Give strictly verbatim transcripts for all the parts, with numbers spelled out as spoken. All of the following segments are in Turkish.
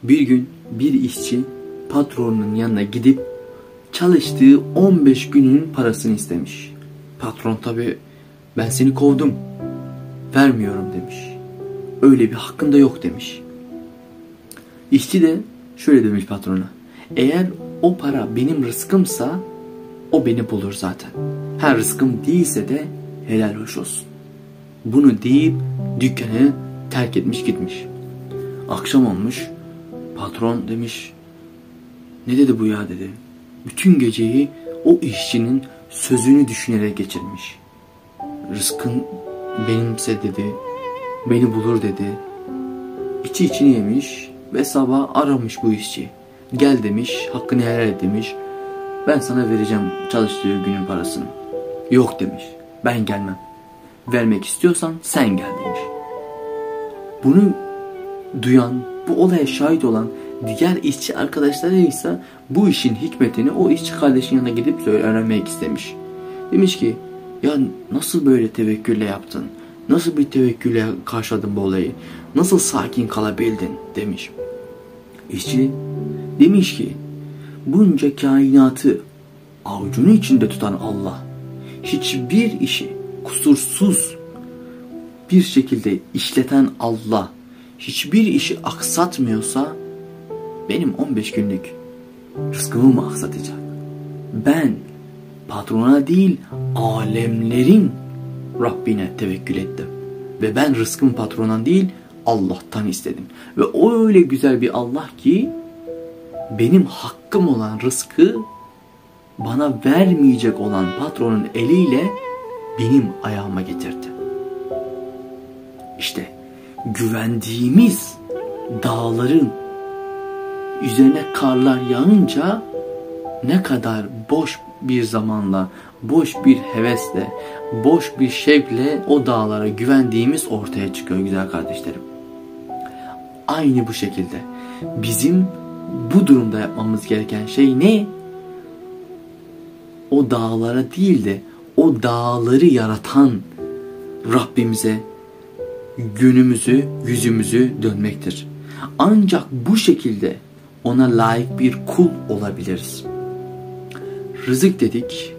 Bir gün bir işçi patronunun yanına gidip çalıştığı on beş günün parasını istemiş. Patron tabi ben seni kovdum, vermiyorum demiş. Öyle bir hakkın da yok demiş. İşçi de şöyle demiş patrona. Eğer o para benim rızkımsa o beni bulur zaten. Her rızkım değilse de helal hoş olsun. Bunu deyip dükkanı terk etmiş gitmiş. Akşam olmuş. Patron demiş, ne dedi bu ya dedi. Bütün geceyi o işçinin sözünü düşünerek geçirmiş. Rızkın benimse dedi, beni bulur dedi. İçi içini yemiş ve sabah aramış bu işçi. Gel demiş, hakkını helal et demiş. Ben sana vereceğim çalıştığı günün parasını. Yok demiş, ben gelmem. Vermek istiyorsan sen gel demiş. Bunu duyan, bu olaya şahit olan diğer işçi arkadaşları ise bu işin hikmetini o işçi kardeşin yanına gidip öğrenmek istemiş. Demiş ki, ya nasıl böyle tevekkülle yaptın? Nasıl bir tevekkülle karşıladın bu olayı? Nasıl sakin kalabildin demiş. İşçi demiş ki, bunca kainatı avucunun içinde tutan Allah hiçbir işi kusursuz bir şekilde işleten Allah hiçbir işi aksatmıyorsa benim on beş günlük rızkımı mı aksatacak? Ben patrona değil alemlerin Rabbine tevekkül ettim. Ve ben rızkımı patrondan değil Allah'tan istedim. Ve o öyle güzel bir Allah ki benim hakkım olan rızkı bana vermeyecek olan patronun eliyle benim ayağıma getirdi. İşte güvendiğimiz dağların üzerine karlar yağınca ne kadar boş bir zamanla, boş bir hevesle, boş bir şevkle o dağlara güvendiğimiz ortaya çıkıyor güzel kardeşlerim. Aynı bu şekilde bizim bu durumda yapmamız gereken şey ne? O dağlara değil de o dağları yaratan Rabbimize gönlümüzü, yüzümüzü dönmektir. Ancak bu şekilde ona layık bir kul olabiliriz. Rızık dedik,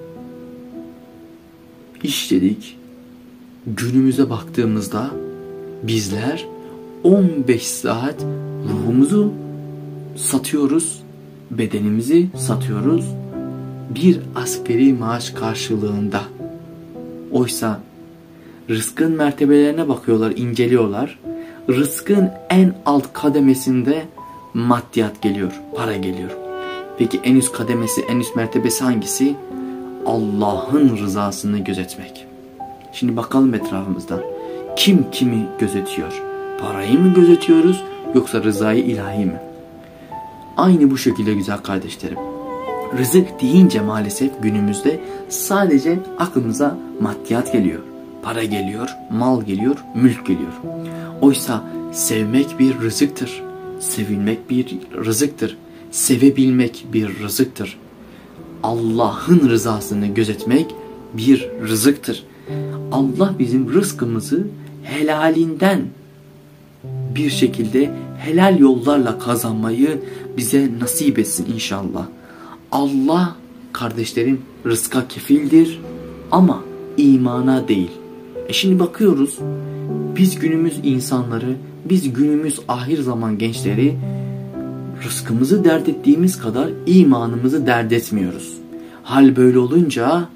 iş dedik, günümüze baktığımızda bizler on beş saat ruhumuzu satıyoruz, bedenimizi satıyoruz bir asgari maaş karşılığında. Oysa rızkın mertebelerine bakıyorlar, inceliyorlar. Rızkın en alt kademesinde maddiyat geliyor, para geliyor. Peki en üst kademesi, en üst mertebesi hangisi? Allah'ın rızasını gözetmek. Şimdi bakalım etrafımızda. Kim kimi gözetiyor? Parayı mı gözetiyoruz yoksa rızayı ilahi mi? Aynı bu şekilde güzel kardeşlerim. Rızık deyince maalesef günümüzde sadece aklımıza maddiyat geliyor. Para geliyor, mal geliyor, mülk geliyor. Oysa sevmek bir rızıktır. Sevilmek bir rızıktır. Sevebilmek bir rızıktır. Allah'ın rızasını gözetmek bir rızıktır. Allah bizim rızkımızı helalinden bir şekilde helal yollarla kazanmayı bize nasip etsin inşallah. Allah kardeşlerim rızka kefildir ama imana değil. E şimdi bakıyoruz biz günümüz insanları, biz günümüz ahir zaman gençleri rızkımızı dert ettiğimiz kadar imanımızı dert etmiyoruz. Hal böyle olunca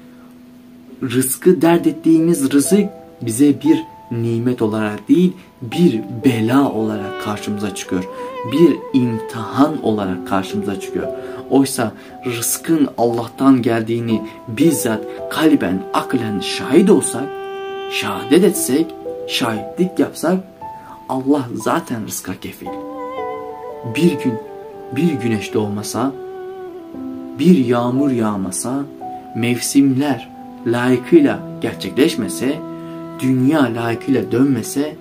rızkı dert ettiğimiz rızık bize bir nimet olarak değil bir bela olarak karşımıza çıkıyor. Bir imtihan olarak karşımıza çıkıyor. Oysa rızkın Allah'tan geldiğini bizzat kalben, aklen şahit olsak, şehadet etsek, şahitlik yapsak Allah zaten rızka kefil. Bir gün bir güneş doğmasa, bir yağmur yağmasa, mevsimler layıkıyla gerçekleşmese, dünya layıkıyla dönmese,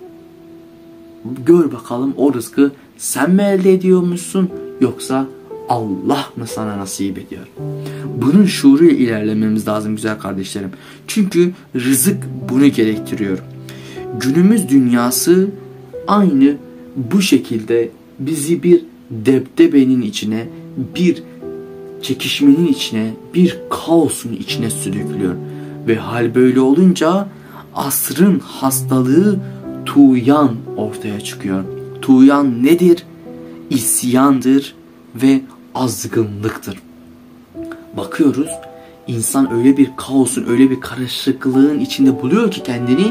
gör bakalım o rızkı sen mi elde ediyormuşsun yoksa Allah mı sana nasip ediyor? Bunun şuuruyla ilerlememiz lazım güzel kardeşlerim. Çünkü rızık bunu gerektiriyor. Günümüz dünyası aynı bu şekilde bizi bir debdebenin içine, bir çekişmenin içine, bir kaosun içine sürüklüyor. Ve hal böyle olunca asrın hastalığı tuğyan ortaya çıkıyor. Tuğyan nedir? İsyandır ve azgınlıktır. Bakıyoruz, insan öyle bir kaosun, öyle bir karışıklığın içinde buluyor ki kendini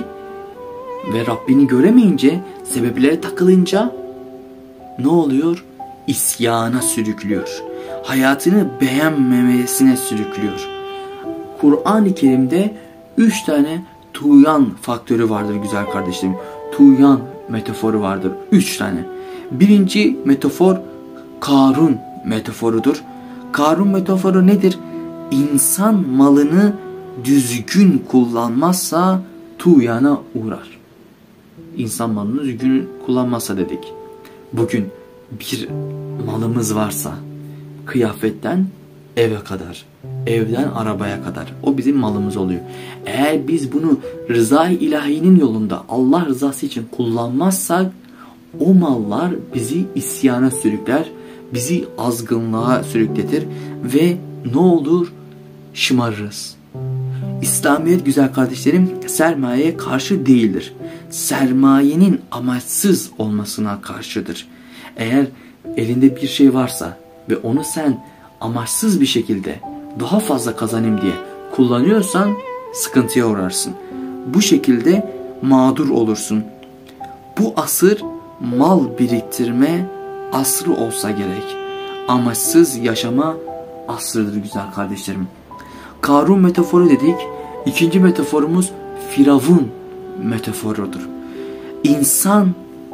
ve Rabbini göremeyince, sebeplere takılınca ne oluyor? İsyana sürüklüyor. Hayatını beğenmemesine sürüklüyor. Kur'an-ı Kerim'de üç tane tuğyan faktörü vardır güzel kardeşlerim. Tuğyan metaforu vardır. Üç tane. Birinci metafor Karun metaforudur. Karun metaforu nedir? İnsan malını düzgün kullanmazsa tuğyana uğrar. İnsan malını düzgün kullanmazsa dedik. Bugün bir malımız varsa, kıyafetten eve kadar, evden arabaya kadar o bizim malımız oluyor. Eğer biz bunu rıza-i ilahinin yolunda Allah rızası için kullanmazsak o mallar bizi isyana sürükler, bizi azgınlığa sürükletir ve ne olur? Şımarırız. İslamiyet güzel kardeşlerim sermayeye karşı değildir. Sermayenin amaçsız olmasına karşıdır. Eğer elinde bir şey varsa ve onu sen amaçsız bir şekilde daha fazla kazanayım diye kullanıyorsan sıkıntıya uğrarsın. Bu şekilde mağdur olursun. Bu asır mal biriktirme asrı olsa gerek. Amaçsız yaşama asrıdır güzel kardeşlerim. Karun metaforu dedik. İkinci metaforumuz Firavun metaforudur. İnsan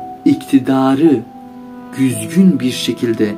iktidarı düzgün bir şekilde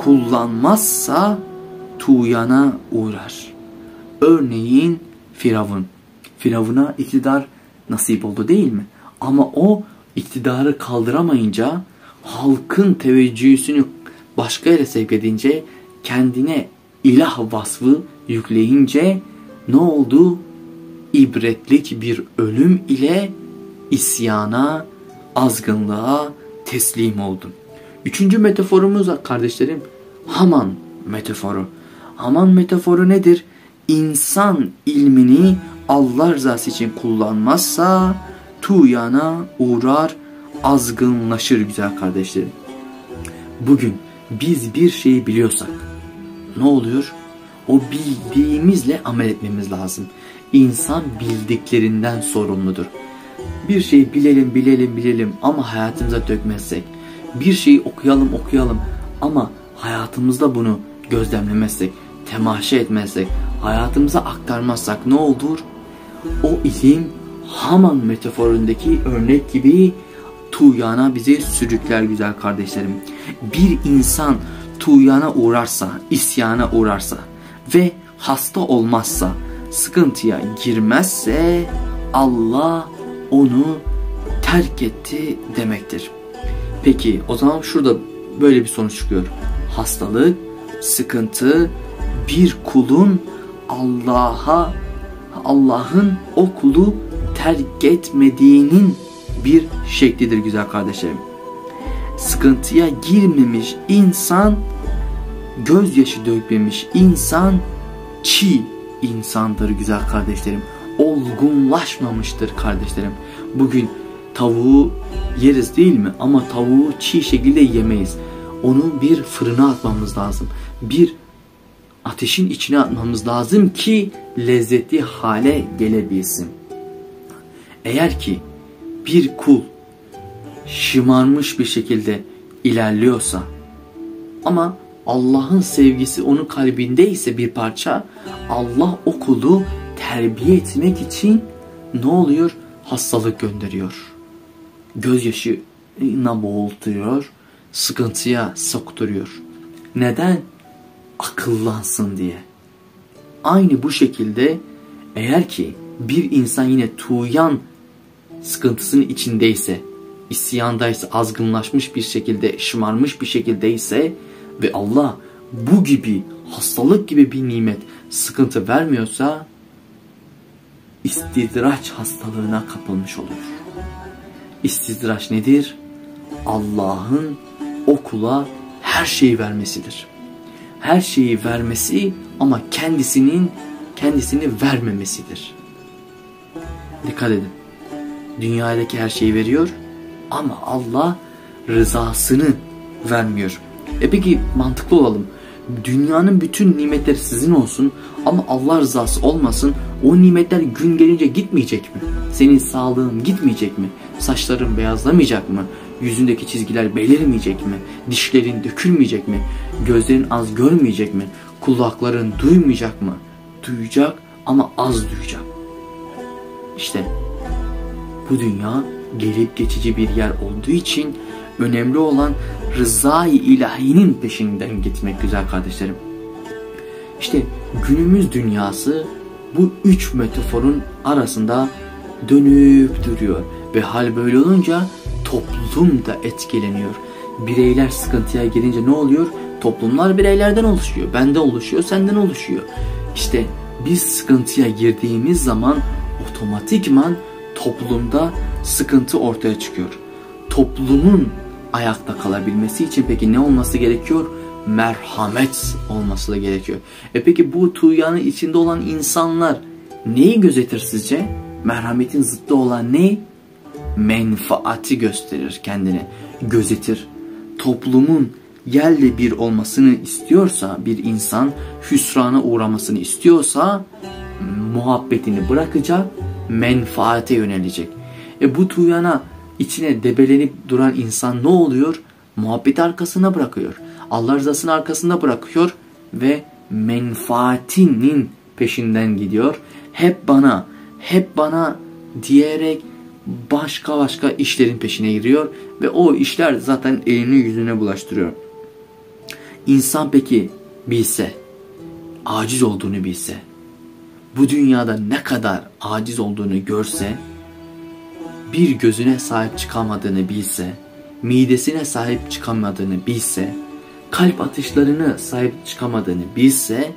kullanmazsa tuğyana uğrar. Örneğin Firavun. Firavun'a iktidar nasip oldu değil mi? Ama o iktidarı kaldıramayınca, halkın teveccühünü başka yere sevk edince, kendine ilah vasfı yükleyince ne oldu? İbretlik bir ölüm ile isyana, azgınlığa teslim oldu. Üçüncü metaforumuz kardeşlerim Haman metaforu. Haman metaforu nedir? İnsan ilmini Allah rızası için kullanmazsa tuğyana uğrar, azgınlaşır güzel kardeşlerim. Bugün biz bir şeyi biliyorsak ne oluyor? O bildiğimizle amel etmemiz lazım. İnsan bildiklerinden sorumludur. Bir şeyi bilelim bilelim bilelim ama hayatımıza dökmezsek, bir şeyi okuyalım okuyalım ama hayatımızda bunu gözlemlemezsek, temaşa etmezsek, hayatımıza aktarmazsak ne olur? O ilim Haman metaforundaki örnek gibi tuğyana bizi sürükler güzel kardeşlerim. Bir insan tuğyana uğrarsa, isyana uğrarsa ve hasta olmazsa, sıkıntıya girmezse Allah onu terk etti demektir. Peki o zaman şurada böyle bir sonuç çıkıyor. Hastalık, sıkıntı bir kulun Allah'a, Allah'ın o kulu terk etmediğinin bir şeklidir güzel kardeşlerim. Sıkıntıya girmemiş insan, gözyaşı dökmemiş insan çiğ insandır güzel kardeşlerim. Olgunlaşmamıştır kardeşlerim. Bugün tavuğu yeriz değil mi? Ama tavuğu çiğ şekilde yemeyiz. Onu bir fırına atmamız lazım. Bir ateşin içine atmamız lazım ki lezzetli hale gelebilsin. Eğer ki bir kul şımarmış bir şekilde ilerliyorsa ama Allah'ın sevgisi onun kalbindeyse bir parça, Allah o kulu terbiye etmek için ne oluyor? Hastalık gönderiyor. Gözyaşına boğultuyor, sıkıntıya sokturuyor. Neden? Akıllansın diye. Aynı bu şekilde eğer ki bir insan yine tuğyan sıkıntısının içindeyse, isyandaysa, azgınlaşmış bir şekilde, şımarmış bir şekildeyse ve Allah bu gibi hastalık gibi bir nimet, sıkıntı vermiyorsa istidraç hastalığına kapılmış olur. İstidraç nedir? Allah'ın o kula her şeyi vermesidir. Her şeyi vermesi ama kendisinin kendisini vermemesidir. Dikkat edin. Dünyadaki her şeyi veriyor ama Allah rızasını vermiyor. E peki mantıklı olalım. Dünyanın bütün nimetleri sizin olsun ama Allah rızası olmasın. O nimetler gün gelince gitmeyecek mi? Senin sağlığın gitmeyecek mi? Saçların beyazlamayacak mı? Yüzündeki çizgiler belirmeyecek mi? Dişlerin dökülmeyecek mi? Gözlerin az görmeyecek mi? Kulakların duymayacak mı? Duyacak ama az duyacak. İşte bu dünya gelip geçici bir yer olduğu için önemli olan rızayı ilahinin peşinden gitmek güzel kardeşlerim. İşte günümüz dünyası bu üç metaforun arasında dönüp duruyor. Ve hal böyle olunca toplum da etkileniyor. Bireyler sıkıntıya girince ne oluyor? Toplumlar bireylerden oluşuyor. Benden oluşuyor, senden oluşuyor. İşte biz sıkıntıya girdiğimiz zaman otomatikman toplumda sıkıntı ortaya çıkıyor. Toplumun ayakta kalabilmesi için peki ne olması gerekiyor? Merhamet olması da gerekiyor. E peki bu tuğyanın içinde olan insanlar neyi gözetir sizce? Merhametin zıttı olan ne? Menfaati gösterir kendine, gözetir. Toplumun yerle bir olmasını istiyorsa bir insan, hüsrana uğramasını istiyorsa muhabbetini bırakacak, menfaate yönelecek. E bu tuğyana içine debelenip duran insan ne oluyor? Muhabbeti arkasına bırakıyor. Allah rızasını arkasında bırakıyor ve menfaatinin peşinden gidiyor. Hep bana, hep bana diyerek başka başka işlerin peşine giriyor ve o işler zaten elini yüzüne bulaştırıyor. İnsan peki bilse, aciz olduğunu bilse, bu dünyada ne kadar aciz olduğunu görse, bir gözüne sahip çıkamadığını bilse, midesine sahip çıkamadığını bilse, kalp atışlarına sahip çıkamadığını bilse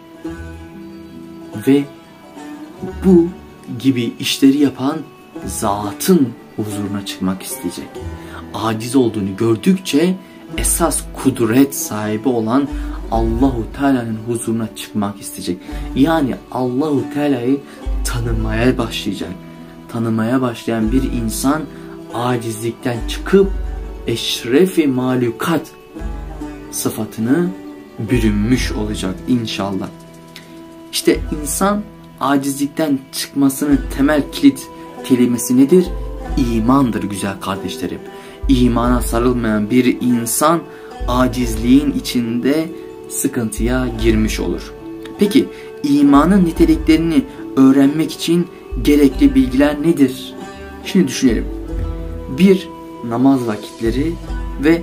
ve bu gibi işleri yapan zatın huzuruna çıkmak isteyecek. Aciz olduğunu gördükçe esas kudret sahibi olan Allahu Teala'nın huzuruna çıkmak isteyecek. Yani Allahu Teala'yı tanımaya başlayacak. Tanımaya başlayan bir insan acizlikten çıkıp eşrefi malukat sıfatını bürünmüş olacak inşallah. İşte insan acizlikten çıkmasının temel kilit kelimesi nedir? İmandır güzel kardeşlerim. İmana sarılmayan bir insan acizliğin içinde sıkıntıya girmiş olur. Peki imanın niteliklerini öğrenmek için gerekli bilgiler nedir? Şimdi düşünelim. Bir, namaz vakitleri ve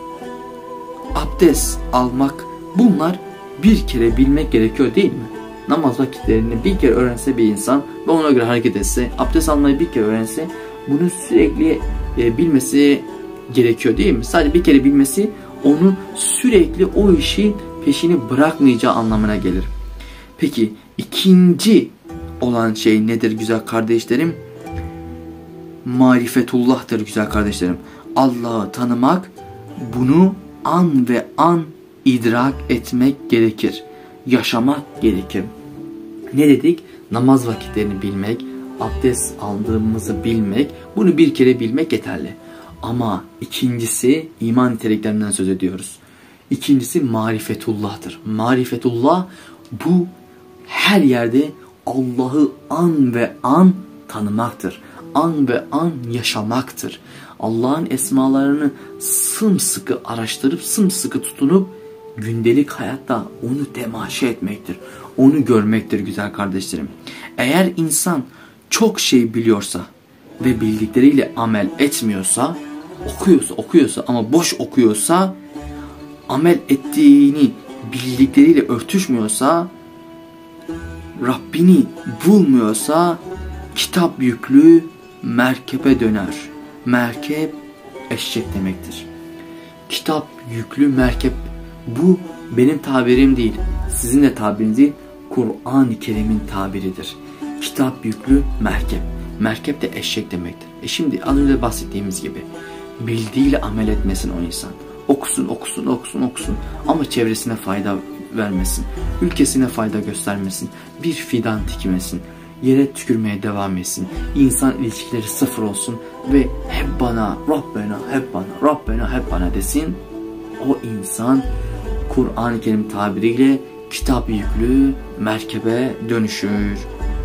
abdest almak, bunlar bir kere bilmek gerekiyor değil mi? Namaz vakitlerini bir kere öğrense bir insan ve ona göre hareket etse, abdest almayı bir kere öğrense, bunu sürekli e, bilmesi gerekiyor değil mi? Sadece bir kere bilmesi onu sürekli o işin peşini bırakmayacağı anlamına gelir. Peki ikinci olan şey nedir güzel kardeşlerim? Marifetullah'tır güzel kardeşlerim. Allah'ı tanımak, bunu an ve an idrak etmek gerekir. Yaşamak gerekir. Ne dedik? Namaz vakitlerini bilmek, abdest aldığımızı bilmek, bunu bir kere bilmek yeterli. Ama ikincisi iman niteliklerinden söz ediyoruz. İkincisi marifetullah'tır. Marifetullah bu her yerde Allah'ı an ve an tanımaktır. An ve an yaşamaktır. Allah'ın esmalarını sımsıkı araştırıp sımsıkı tutunup gündelik hayatta onu temaşa etmektir. Onu görmektir güzel kardeşlerim. Eğer insan çok şey biliyorsa ve bildikleriyle amel etmiyorsa, okuyorsa okuyorsa ama boş okuyorsa, amel ettiğini bildikleriyle örtüşmüyorsa, Rabbini bulmuyorsa kitap yüklü merkebe döner. Merkep eşek demektir. Kitap yüklü merkep, bu benim tabirim değil, sizin de tabiriniz değil, Kur'an-ı Kerim'in tabiridir. Kitap yüklü merkep. Merkep de eşek demektir. E şimdi az önce bahsettiğimiz gibi bildiğiyle amel etmesin o insan. Okusun, okusun, okusun, okusun. Ama çevresine fayda vermesin. Ülkesine fayda göstermesin. Bir fidan dikmesin. Yere tükürmeye devam etsin. İnsan ilişkileri sıfır olsun ve hep bana, Rabbena, hep bana, Rabbena, hep bana desin. O insan Kur'an-ı Kerim tabiriyle kitap yüklü merkebe dönüşür.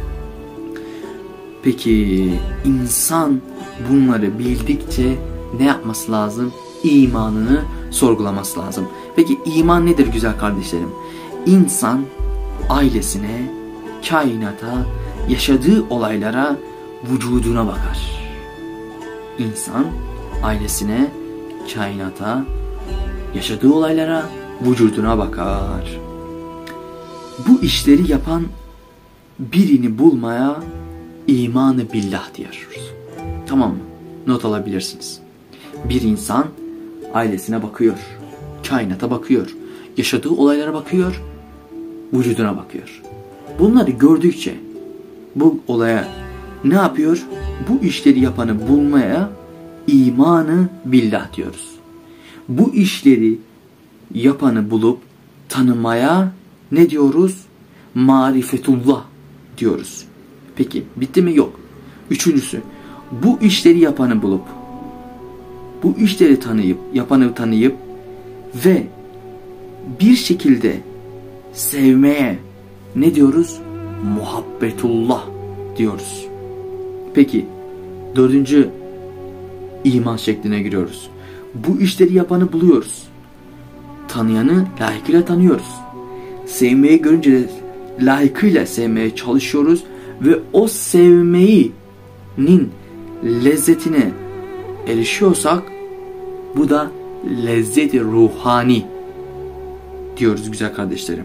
Peki insan bunları bildikçe ne yapması lazım? İmanını sorgulaması lazım. Peki iman nedir güzel kardeşlerim? İnsan ailesine, kainata, yaşadığı olaylara, vücuduna bakar. İnsan ailesine, kainata, yaşadığı olaylara, vücuduna bakar. Bu işleri yapan birini bulmaya imanı billah diyoruz. Tamam mı? Not alabilirsiniz. Bir insan ailesine bakıyor, kainata bakıyor, yaşadığı olaylara bakıyor, vücuduna bakıyor. Bunları gördükçe bu olaya ne yapıyor? Bu işleri yapanı bulmaya imanı billah diyoruz. Bu işleri yapanı bulup tanımaya ne diyoruz? Marifetullah diyoruz. Peki bitti mi? Yok. Üçüncüsü, bu işleri yapanı bulup, bu işleri tanıyıp, yapanı tanıyıp ve bir şekilde sevmeye ne diyoruz? Muhabbetullah diyoruz. Peki dördüncü iman şekline giriyoruz. Bu işleri yapanı buluyoruz. Tanıyanı layıkıyla tanıyoruz. Sevmeyi görünce de layıkıyla sevmeye çalışıyoruz ve o sevmenin lezzetine erişiyorsak bu da lezzeti ruhani diyoruz güzel kardeşlerim.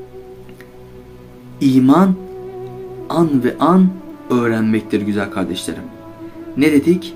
İman an ve an öğrenmektir güzel kardeşlerim. Ne dedik?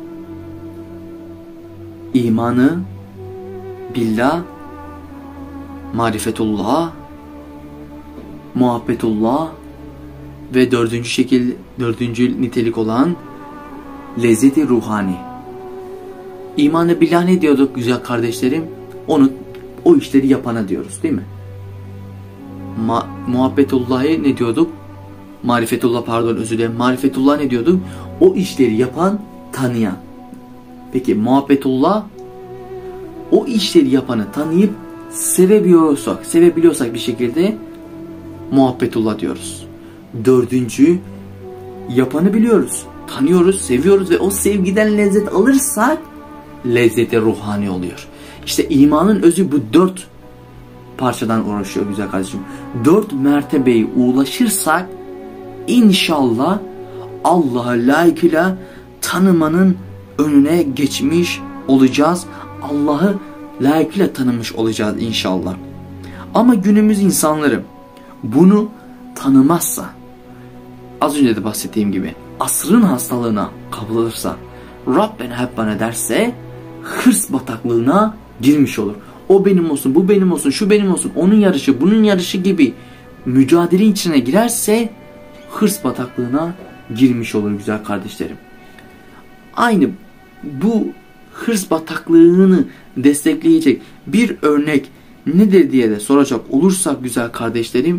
İmanı billah, marifetullah, muhabbetullah ve dördüncü şekil, dördüncü nitelik olan lezzeti ruhani. İmanı billah ne diyorduk güzel kardeşlerim? Onu, o işleri yapana diyoruz değil mi? Ma muhabbetullah'ı ne diyorduk? Marifetullah pardon özür dilerim. Marifetullah ne diyorduk? O işleri yapan, tanıyan. Peki muhabbetullah o işleri yapanı tanıyıp sevebiliyorsak, sevebiliyorsak bir şekilde muhabbetullah diyoruz. Dördüncü, yapanı biliyoruz, tanıyoruz, seviyoruz ve o sevgiden lezzet alırsak lezzeti ruhani oluyor. İşte imanın özü bu dört parçadan uğraşıyor güzel kardeşim. Dört mertebeye ulaşırsak inşallah Allah'a layıkıyla tanımanın önüne geçmiş olacağız. Allah'ı layıkıyla tanımış olacağız inşallah. Ama günümüz insanları bunu tanımazsa, az önce de bahsettiğim gibi asrın hastalığına kapılırsa, Rabbena hep bana derse hırs bataklığına girmiş olur. O benim olsun, bu benim olsun, şu benim olsun, onun yarışı, bunun yarışı gibi mücadele içine girerse hırs bataklığına girmiş olur güzel kardeşlerim. Aynı bu hırs bataklığını destekleyecek bir örnek nedir diye de soracak olursak güzel kardeşlerim,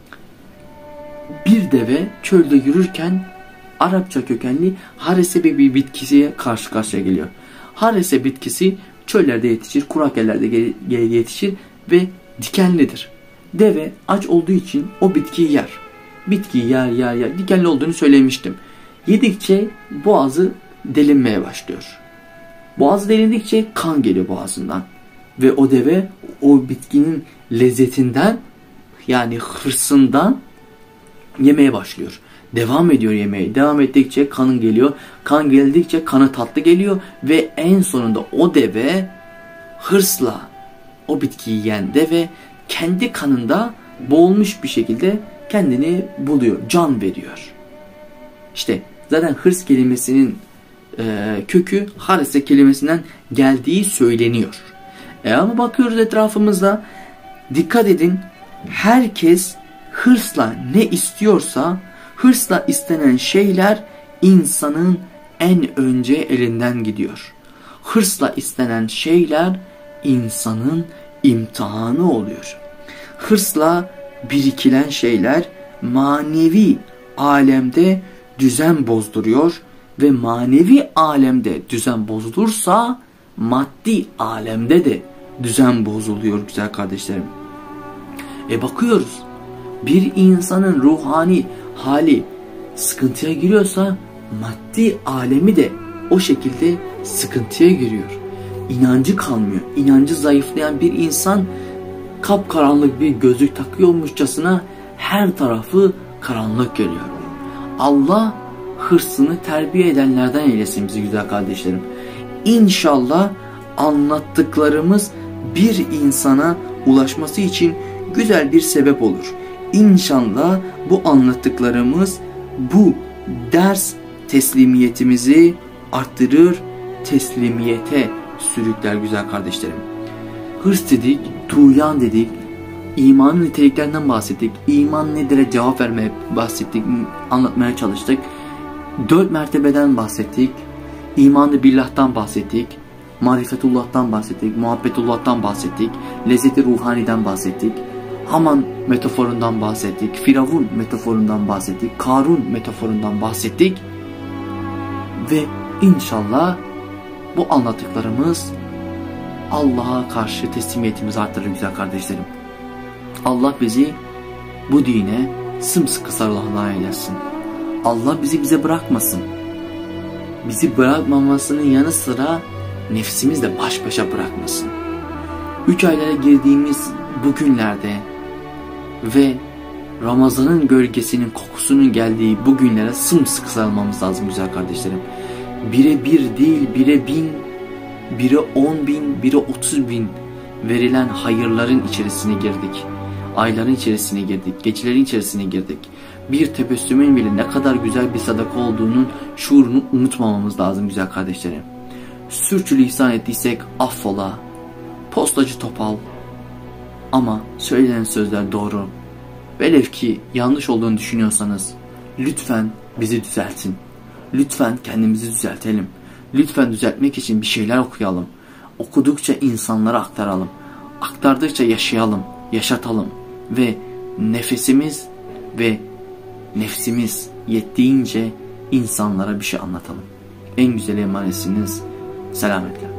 bir deve çölde yürürken Arapça kökenli harese bir bitkisiye karşı karşıya geliyor. Harese bitkisi çöllerde yetişir, kurak yerlerde yetişir ve dikenlidir. Deve aç olduğu için o bitkiyi yer. Bitkiyi yer yer yer. Dikenli olduğunu söylemiştim. Yedikçe boğazı delinmeye başlıyor. Boğazı delindikçe kan geliyor boğazından. Ve o deve o bitkinin lezzetinden yani hırsından yemeye başlıyor. Devam ediyor yemeye. Devam ettikçe kanın geliyor. Kan geldikçe kanı tatlı geliyor. Ve en sonunda o deve hırsla o bitkiyi yiyen deve kendi kanında boğulmuş bir şekilde kendini buluyor. Can veriyor. İşte zaten hırs kelimesinin e, kökü harese kelimesinden geldiği söyleniyor. E ama bakıyoruz etrafımızda, dikkat edin, herkes hırsla ne istiyorsa, hırsla istenen şeyler insanın en önce elinden gidiyor. Hırsla istenen şeyler insanın imtihanı oluyor. Hırsla birikilen şeyler manevi alemde düzen bozduruyor ve manevi alemde düzen bozulursa maddi alemde de düzen bozuluyor güzel kardeşlerim. E bakıyoruz, bir insanın ruhani hali sıkıntıya giriyorsa maddi alemi de o şekilde sıkıntıya giriyor. İnancı kalmıyor. İnancı zayıflayan bir insan kapkaranlık bir gözlük takıyormuşçasına her tarafı karanlık görüyor. Allah hırsını terbiye edenlerden eylesin bizi güzel kardeşlerim. İnşallah anlattıklarımız bir insana ulaşması için güzel bir sebep olur. İnşallah bu anlattıklarımız bu ders teslimiyetimizi arttırır, teslimiyete sürükler güzel kardeşlerim. Hırs dedik, tuğyan dedik, imanın niteliklerinden bahsettik, iman nedir'e cevap vermeye bahsettik, anlatmaya çalıştık. Dört mertebeden bahsettik, imanı billah'tan bahsettik, marifetullah'tan bahsettik, muhabbetullah'tan bahsettik, lezzeti ruhaniden bahsettik, Haman metaforundan bahsettik, Firavun metaforundan bahsettik, Karun metaforundan bahsettik ve inşallah bu anlattıklarımız Allah'a karşı teslimiyetimizi arttırır güzel kardeşlerim. Allah bizi bu dine sımsıkı sarılanlar eylesin. Allah bizi bize bırakmasın. Bizi bırakmamasının yanı sıra nefsimizle baş başa bırakmasın. Üç aylara girdiğimiz bu günlerde ve Ramazan'ın gölgesinin kokusunun geldiği bu günlere sımsıkı sarılmamız lazım güzel kardeşlerim. Bire bir değil, bire bin, bire on bin, bire otuz bin verilen hayırların içerisine girdik. Ayların içerisine girdik, gecelerin içerisine girdik. Bir tebessümün bile ne kadar güzel bir sadaka olduğunun şuurunu unutmamamız lazım güzel kardeşlerim. Sürçülisan ettiysek affola, postacı topal. Ama söylenen sözler doğru. Velev ki yanlış olduğunu düşünüyorsanız lütfen bizi düzeltin. Lütfen kendimizi düzeltelim. Lütfen düzeltmek için bir şeyler okuyalım. Okudukça insanlara aktaralım. Aktardıkça yaşayalım, yaşatalım. Ve nefesimiz ve nefsimiz yettiğince insanlara bir şey anlatalım. En güzel emanetsiniz. Selametle.